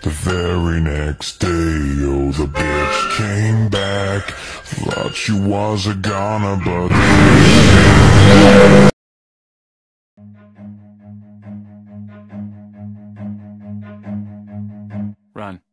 The very next day, oh, the bitch came back. Thought she was a goner, but Run.